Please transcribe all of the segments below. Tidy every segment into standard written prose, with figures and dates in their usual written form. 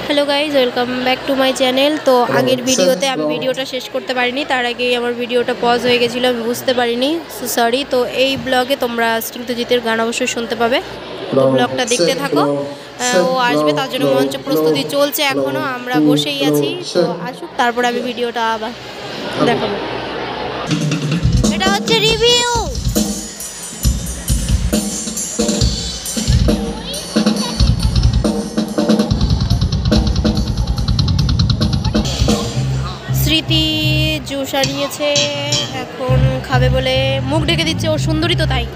Hello guys welcome back to my channel. तो आगे भिडियोते আমি ভিডিওটা শেষ করতে পারিনি, তার আগে আমার ভিডিওটা পজ হয়ে গেছিল, আমি বুঝতে পারিনি, সো সরি। তো এই ব্লগে তোমরা স্নিগ্ধজিতের গান অবশ্যই শুনতে পাবে, তো ব্লগটা দেখতে থাকো। ও আসবে, তার জন্য মঞ্চ প্রস্তুতি চলছে, এখনও আমরা বসেই আছি। তো আসুক, তারপর আমি ভিডিওটা আবার দেখাবো। এটা হচ্ছে রিভিউ। স্মৃতি জুস আনিয়েছে, এখন খাবে বলে মুখ ঢেকে দিচ্ছে, ও সুন্দরী তো তাই।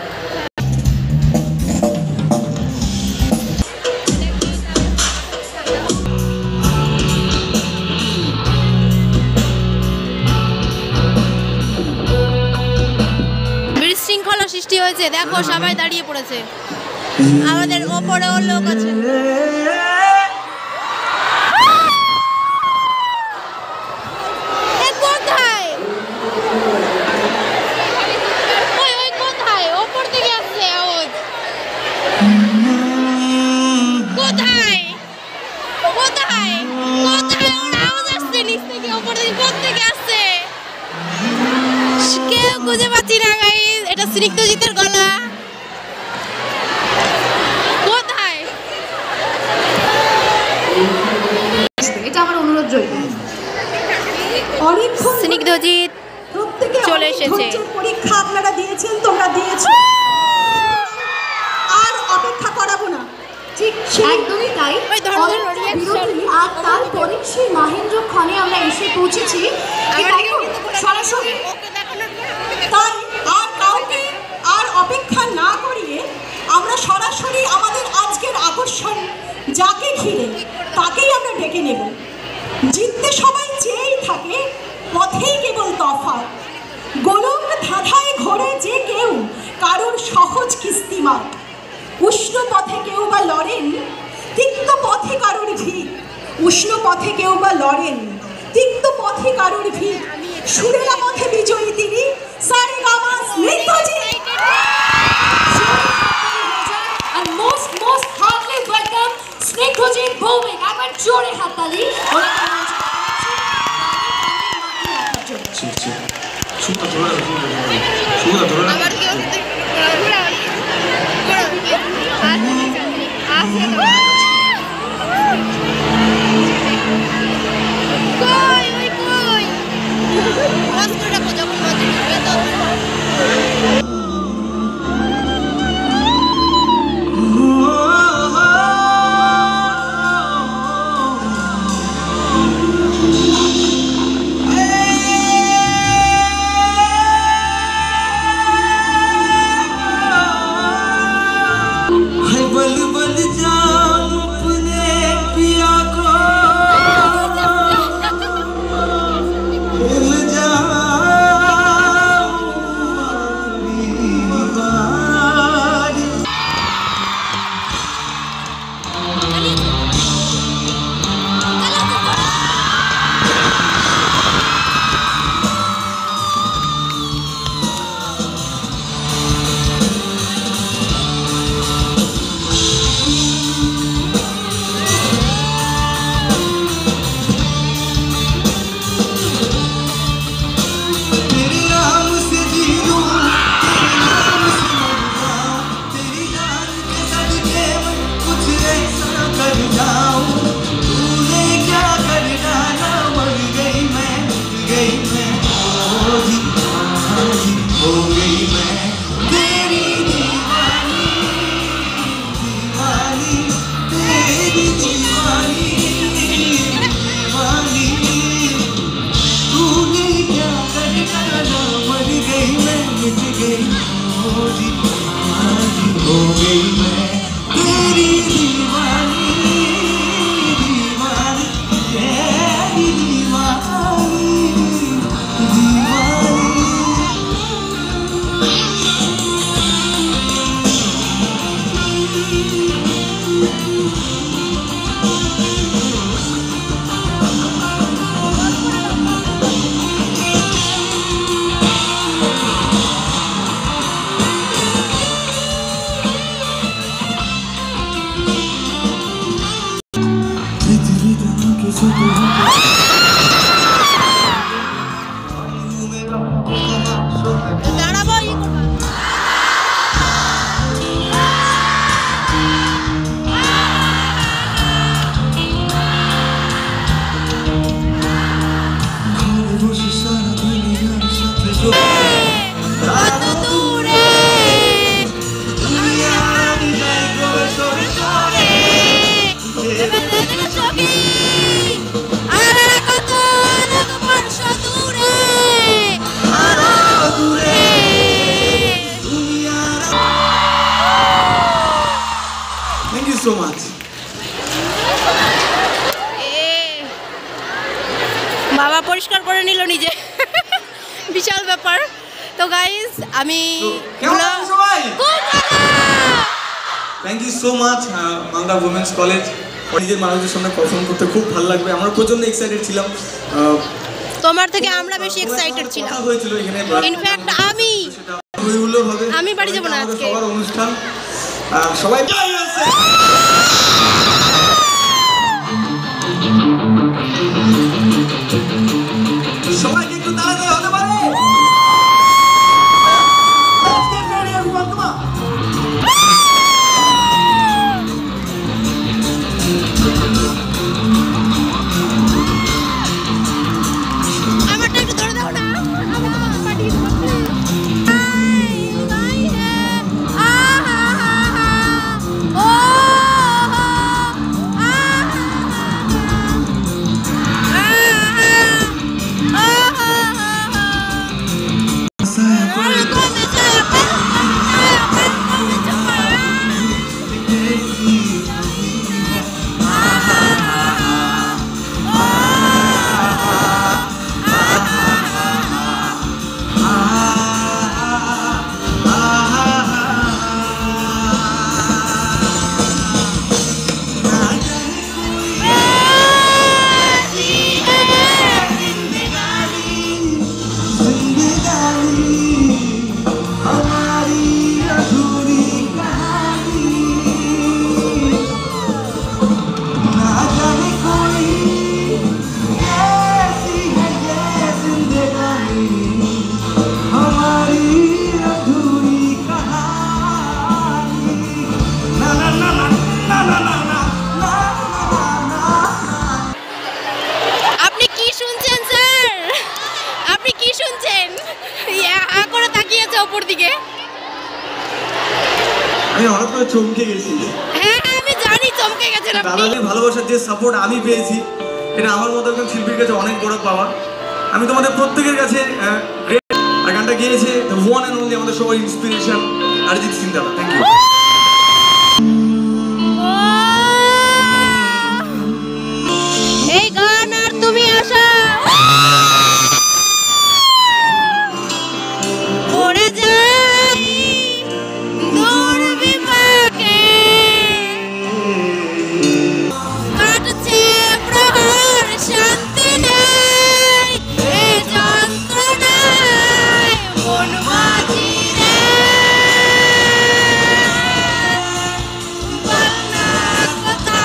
বিশৃঙ্খলা সৃষ্টি হয়েছে, দেখো সবাই দাঁড়িয়ে পড়েছে, আমাদের ওপরেও লোক আছে। খুঁজে পাচ্ছি না গাইস, এটা স্নিগ্ধজিতের গলা। কোথায়? এটা আমার অনুরোধ রইল। অনেকক্ষণ স্নিগ্ধজিৎ চলে এসেছে। পরীক্ষা আপনারা দিয়েছেন, তোমরা দিয়েছো, আর অপেক্ষা করাবো না। ঠিক একদমই তাই। আর তারপরে সেই মাহেন্দ্রক্ষণে আমরা এসে পৌঁছেছি সরাসরি। তাই আর কাউকে আর অপেক্ষা না করিয়ে আমরা সরাসরি আমাদের আজকের আকর্ষণ যাকে ঘিরে তাকেই আমরা ডেকে নেব। জিততে সবাই চেয়েই থাকে, পথেই কেবল তফাৎ। গোলক ধাঁধায় ঘোরে যে কেউ কারোর সহজ কিস্তিমাত। উষ্ণ পথে কেউ বা লড়েন, তিক্ত পথে কারোর ভিড়। উষ্ণ পথে কেউ বা লড়েন, তিক্ত পথে কারোর ভিড়। সুরেলা পথে বিজয়ী তিনি, সারেগামা স্নিগ্ধজিৎ। আর most heartly welcome Snigdhajit Bhowmik. একবার জোরে হাততালি। Thank you so much. বাবা পরিষ্কার করে নিল নিজে, বিশাল ব্যাপার। তো গাইস আমি thank you so much Bangla women's college. নিজের মানুষদের সামনে পারফর্ম করতে খুব ভালো লাগবে, আমরা প্রচন্ড এক্সাইটেড ছিলাম। তোমার থেকে আমরা বেশি এক্সাইটেড ছিলাম। হয়েছিল এখানে ইনফ্যাক্ট আমি বাড়ি যাব না আজকে। সবার অনুষ্ঠান সবাই সবাইকে একটু তাড়াতাড়ি হতে পারে। আমারটা একটু ধরে দাও না, আমার পার্টি উপর দিকে। আমি হঠাৎ করে চমকে গেছি। হ্যাঁ আমি জানি চমকে গেছেন আপনি। দাদাদের ভালোবাসার যে সাপোর্ট আমি পেয়েছি এটা আমার মতো একজন শিল্পীর কাছে অনেক বড় পাওয়া। আমি তোমাদের প্রত্যেকের কাছে আর গানটা গিয়েছে দ্য ওয়ান অ্যান্ড অনলি আমাদের সবার ইন্সপিরেশন অরিজিৎ সিং দাদা। Thank you. এই গান আর তুমি আসা পড়ে যাই দূর বিপাকে কাটছে প্রহর শান্তি নেই এ যন্ত্রণায় মন বাজি রে বাংলা কথা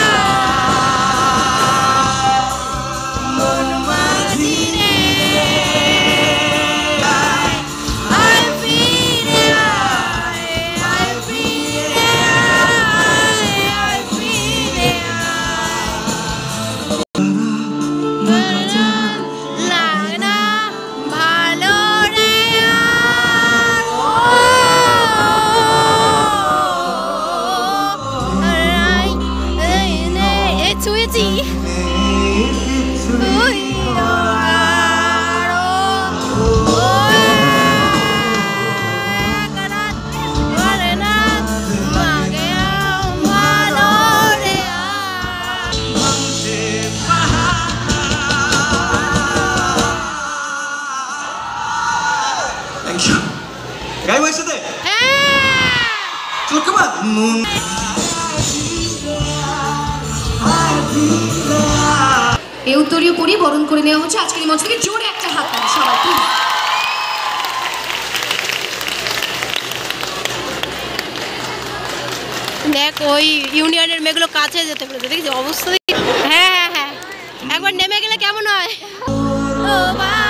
মন বাজি রে গাইবো একসাথে? চল কামান। এই উত্তরীয় পরিয়ে বরণ করে নেওয়া হচ্ছে আজকের এই মঞ্চ থেকে। জোরে একটা হাত তালি সবাই প্লিজ। দেখ ওই ইউনিয়নের মেয়েগুলো কাছে যেতে বলেছে, দেখি অবস্থা। হ্যাঁ হ্যাঁ হ্যাঁ একবার নেমে গেলে কেমন হয় ও বা